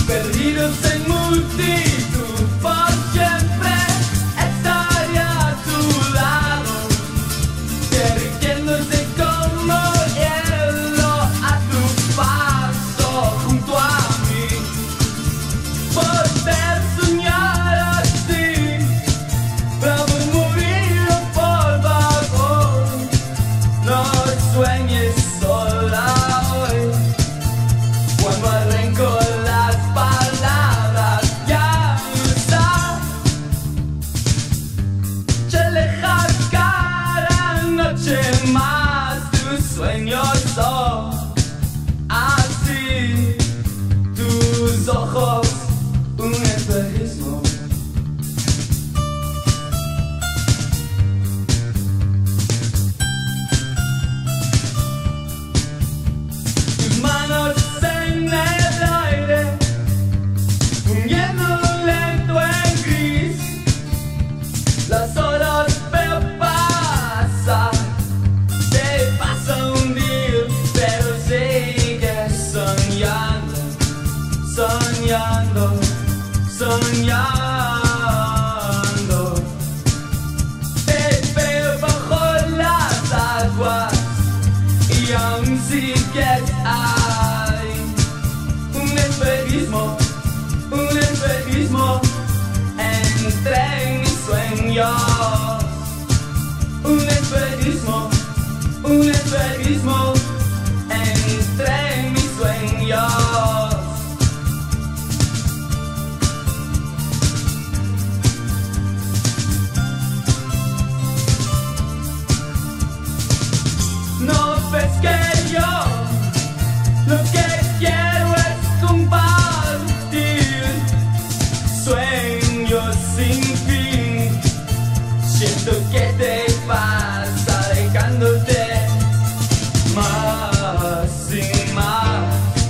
perdidos en multitud, por siempre estaré a tu lado, derritiéndose como hielo a tu paso junto a mí. Poder soñar así, vamos a morir, por favor, no sueñes sola hoy. Cuando arranco las palabras ya no está, se aleja cada noche más. Tus sueños son así, tus ojos un espejismo. Tus manos en el aire, hundiendo lento en gris. Las horas veo pasar, te vas a hundir, pero sigues soñando, soñando, soñando. Te veo bajo las aguas y aún sigues ahí. Un espejismo entre mis sueños. Un espejismo entre mis sueños. No ves que yo lo que quiero es compartir sueños sin fin. Siento que te vas alejándote más y más.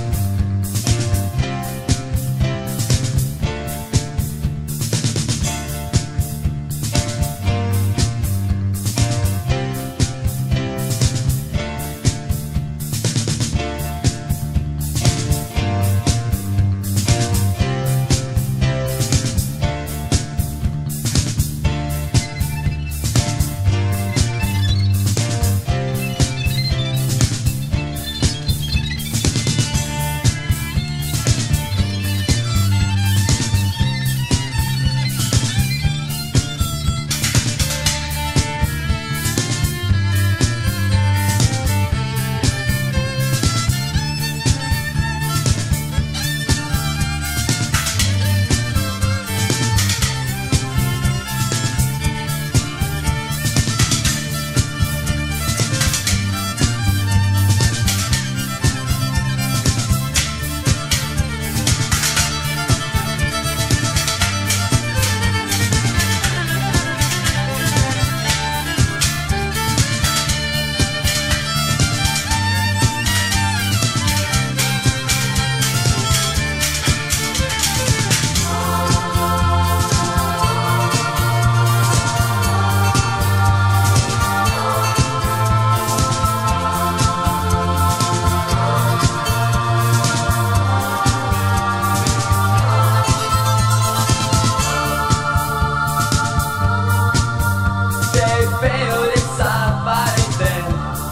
Veo desaparecer,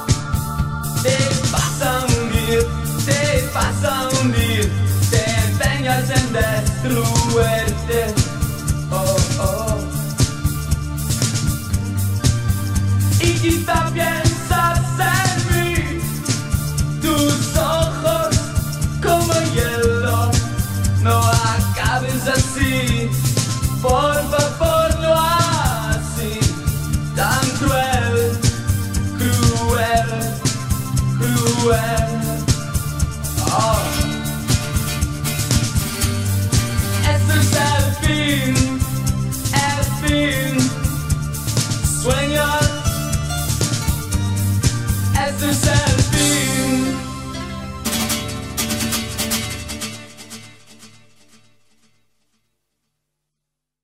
te vas a hundir, te empeñas en destruirte. Oh, oh. Y quizá piensas en mí, tus ojos como hielo, no acabes así, por favor no así. Tan cruel, cruel, cruel.